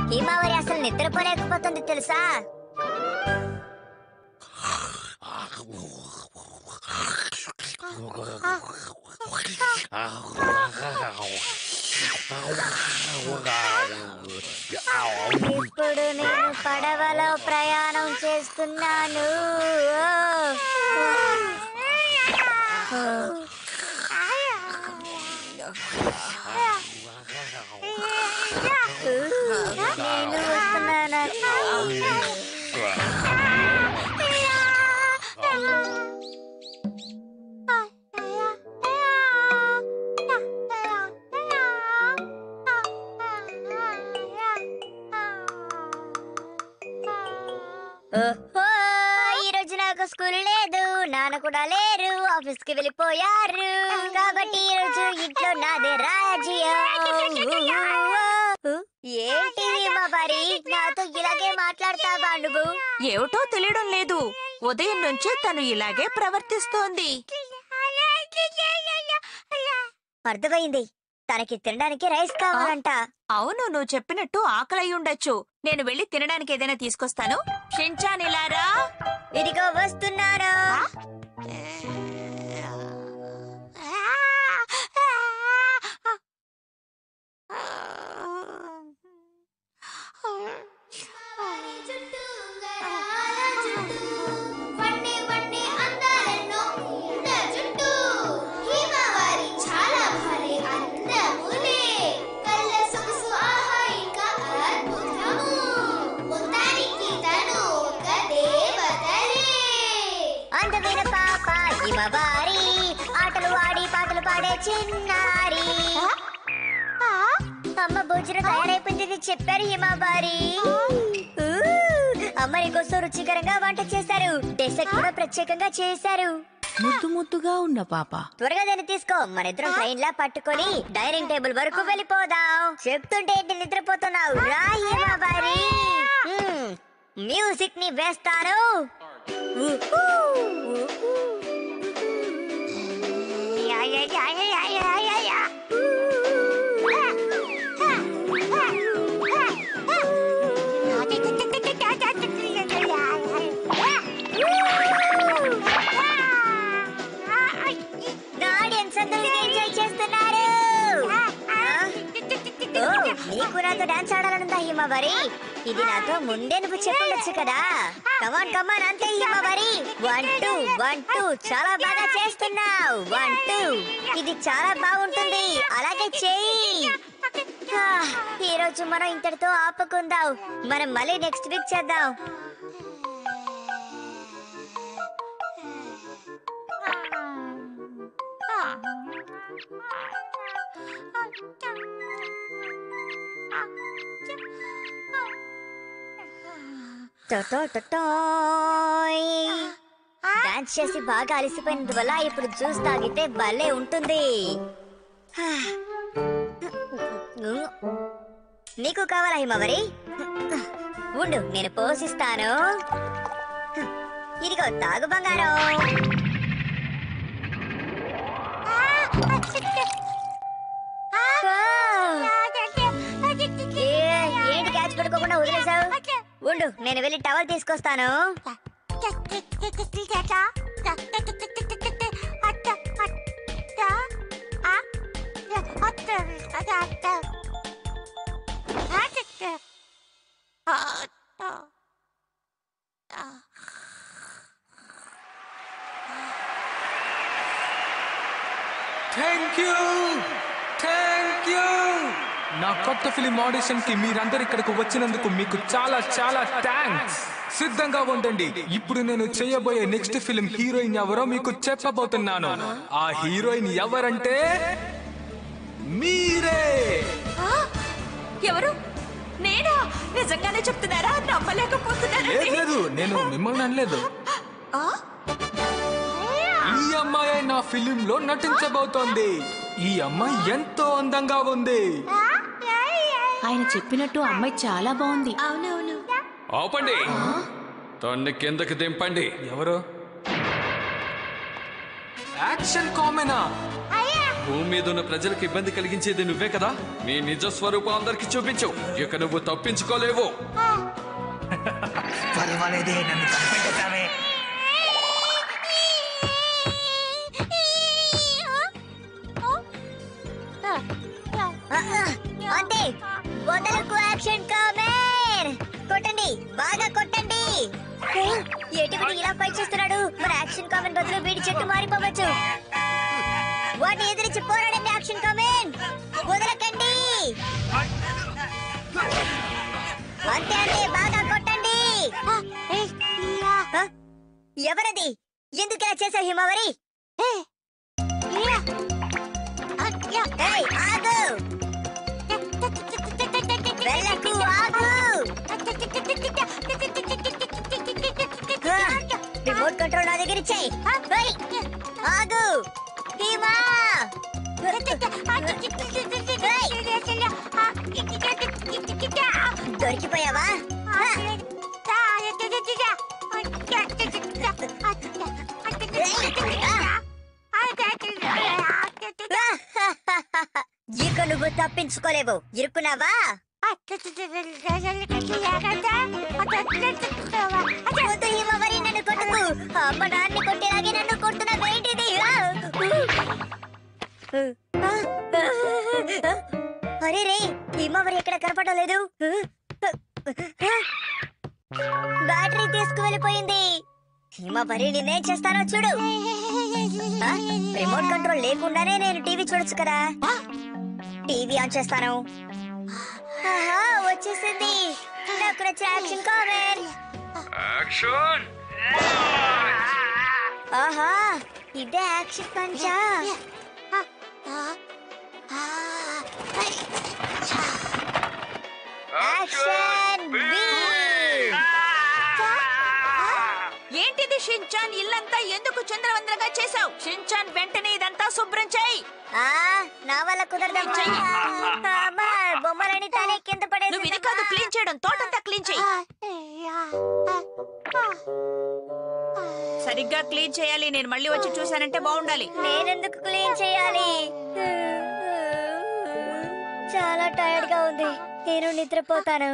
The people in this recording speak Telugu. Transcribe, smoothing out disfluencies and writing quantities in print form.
హిమావరి అసలు నిద్రపోలేకపోతుంది తెలుసా? ఇప్పుడు నేను పడవలో ప్రయాణం చేస్తున్నాను. నేను వస్తున్నాను. ఈ రోజు నాకు స్కూల్ లేదు, నాన్న కూడా లేరు, ఆఫీస్ కి వెళ్ళిపోయారు. కాబట్టి ఈ రోజు ఇంట్లో నాదే రాజ్యం. ఏంటి హిమవారి, నాతో ఇలాగే మాట్లాడతావా నువ్వు? ఏమిటో తెలియడం లేదు, ఉదయం నుంచి తను ఇలాగే ప్రవర్తిస్తోంది. అర్థమైంది, తనకి తినడానికి రైస్ కావాలంట. అవును, నువ్వు చెప్పినట్టు ఆకలి ఉండొచ్చు. నేను వెళ్ళి తినడానికి ఏదైనా తీసుకొస్తాను. షిన్చాన్ ఇలారా. ఇదిగో వస్తున్నారా. అందమైన పాప హిమవారి, ఆటలు ఆడి పాటలు పాడే చిన్నారి. అమ్మ భోజనం తయారైపోయిందని చెప్పారు హిమవారి. అమ్మ నీకోసం రుచికరంగా వంట చేశారు, డెసర్ట్ కూడా ప్రత్యేకంగా చేశారు. ముద్దు ముద్దుగా ఉన్న పాప. త్వరగా దాన్ని తీసుకో, మన ఇద్దరం ట్రైన్ లా పట్టుకొని డైనింగ్ టేబుల్ వరకు వెళ్ళిపోదాం. చెప్తుంటే ఏంటి నిద్రపోతున్నావు? రా హిమవారి, మ్యూజిక్ ని వేస్తాను. నీకు నాతో డాన్స్ ఆడాలనుందా హిమవారి? ఇది నాతో ముందే నువ్వు చెప్పొచ్చు కదా. కమాన్ కమాన్, అంతే హిమవారి. 1 2 1 2 చాలా బాగా చేస్తున్నావు. 1 2 ఇది చాలా బాగుంటుంది, అలాగే చెయ్యి. ఈ రోజు మనం ఇంతటితో ఆపుకుందాం, మనం మళ్ళీ నెక్స్ట్ వీక్ చేద్దాం. డాన్స్ చేసి బాగా అలసిపోయినందువల్ల ఇప్పుడు జ్యూస్ తాగితే భలే ఉంటుంది. నీకు కావాలా హిమవారి? ఉండు, నేను పోషిస్తాను. ఇదిగో తాగు బంగారం. ఏంటి క్యాచ్ పడుకోకుండా వదిలేసావు? ఉండు, నేను వెళ్ళి టవల్ తీసుకొస్తాను. Thank you. నా కొత్త ఫిలిం ఆడిషన్ కి మీరందరు ఇక్కడికి వచ్చినందుకు మీకు చాలా చాలా థ్యాంక్స్. సిద్ధంగా ఉండండి, ఇప్పుడు నేను చేయబోయే నెక్స్ట్ ఫిలిం హీరోయిన్ ఎవరో మీకు చెప్పబోతున్నాను. ఆ హీరోయిన్ ఎవరంటే మీరే. ఎవరు? నేనా? నిజంగానే చెప్తున్నారా? నమ్మలేకపోతున్నాను. లేదు, నేను మిమ్మల్ని అనలేదు. ఈ అమ్మాయి నా ఫిలిం లో నటించబోతోంది. ఈ అమ్మాయి ఎంతో అందంగా ఉంది. ఆయన చెప్పినట్టు అమ్మాయి చాలా బాగుంది. అవునవును. ఆపండి, తన్ని కిందకి దింపండి. ఎవరు? యాక్షన్ కామెనా? భూమి మీద ఉన్న ప్రజలకు ఇబ్బంది కలిగించేది నువ్వే కదా. నీ నిజ స్వరూపం అందరికి చూపించు. ఇక నువ్వు తప్పించుకోలేవు. పర్వాలేదే, నన్ను కనిపెట్టావే. అంతే, వదలకు యాక్షన్ కామెన్. కొట్టండి, బాగా కొట్టండి. ఏటి వీడు ఇలా ఫైట్ చేస్తున్నాడు? మన యాక్షన్ కామెన్ బదులు వీడి చెట్టు మారిపోవచ్చు. వాటిని ఎదిరించి పోరాడండి యాక్షన్ కామెన్, వదలకండి. అంతే అంతే, బాగా కొట్టండి. ఎవరది? ఎందుకు ఇలా చేసావు హిమవరి? ఏయ్, ఆగు! వెళ్ళకు, ఆగు! రిమోట్ కంట్రోల్ నా దగ్గర ఇచ్చేయ్. ఏయ్, ఆగు! హిమా! దొరికిపోయావా? ఇక నువ్వు తప్పించుకోలేవు. ఇరుక్కున్నావా? వద్దు హిమవరి, నన్ను కొట్టకు. అమ్మ నాన్ని కొట్టేలాగే నన్ను కొట్టున్నావేంటిది? అరే రే, హిమవరి ఎక్కడ కనపడలేదు. బ్యాటరీ తీసుకువెళ్ళిపోయింది. హిమవరి, నేనేం చేస్తానో చూడు. రిమోట్ కంట్రోల్ లేకుండానే నేను టీవీ చూడొచ్చు కదా. టీవీ ఆన్ చేస్తాను. ఆహా, వచ్చేసింది. నాకు నచ్చిన యాక్షన్ కామెన్. ఆహా, ఇదే యాక్షన్ పంచా. Action beam. ఏంటిది షించాన్? ఇల్లంతా ఎందుకు చంద్రవందరగా చేసావు? షించాన్, వెంటనే ఇదంతా శుభ్రం చేయి. నా వల్ల కుదరదమ్మా. బొమ్మలని తలే కింద పడేసి. నువ్వు ఇది కాదు క్లీన్ చేయడం, తోటంతా క్లీన్ చేయి. సరిగ్గా క్లీన్ చేయాలి. నేను మళ్ళీ వచ్చి చూసానంటే బాగుండాలి. నేనెందుకు క్లీన్ చేయాలి? చాలా టైర్డ్ గా ఉంది. నేను నిద్రపోతాను.